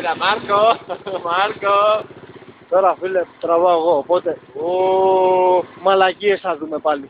Έλα Μάρκο, Μάρκο. Τώρα φίλε, τραβάω εγώ, οπότε μαλακίες θα δούμε πάλι.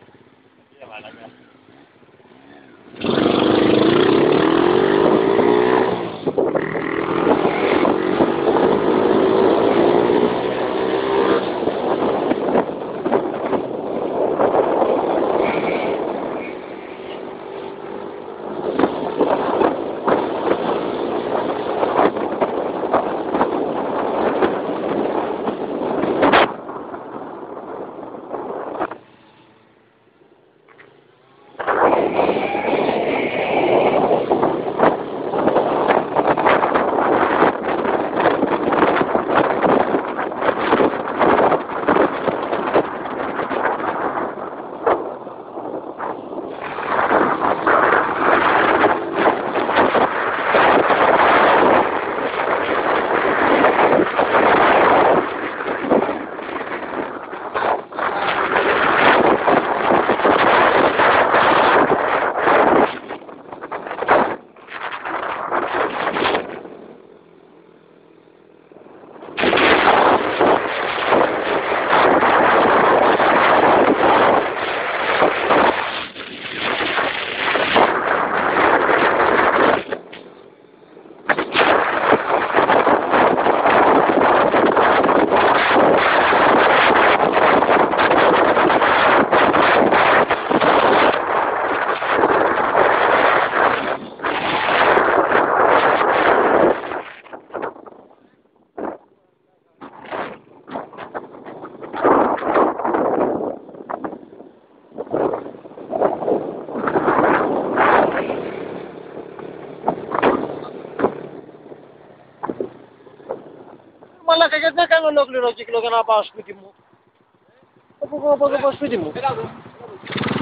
Μαλάκα, γιατί δεν κάνω ολόκληρο κύκλο για να πάω σπίτι μου. Από εδώ πάω σπίτι μου.